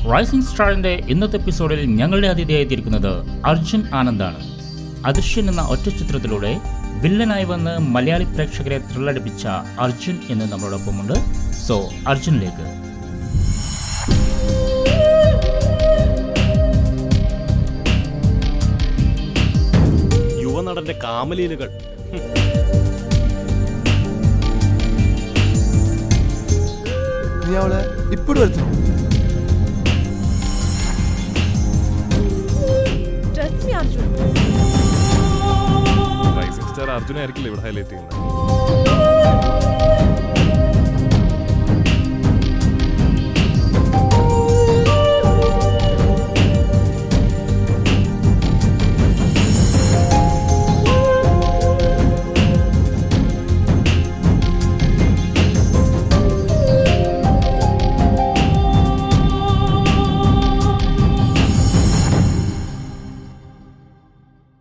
Rising സ്റ്റാറിന്റെ ഇന്നത്തെ എപ്പിസോഡിൽ ഞങ്ങളുടെ അതിഥിയായിരിക്കുന്നത് അർജുൻ ആനന്ദാണ്. അദൃശ്യൻ എന്ന ഒറ്റ ചിത്രത്തിലൂടെ വില്ലനായി വന്ന് മലയാളി പ്രേക്ഷകരെ ത്രില്ലടിപ്പിച്ച അർജുൻ എന്ന് നമ്മളോടൊപ്പമുണ്ട്. സോ അർജുനിലേക്ക്. യുവനടന്റെ കാമലീലകൾ. നീ അവളെ ഇപ്പോഴും വരുത്തണം. റൈസിംഗ് സ്റ്റാർ അർജുനായിരിക്കില്ല ഇവിടെ ഹൈലൈറ്റ് ചെയ്യുന്നത്.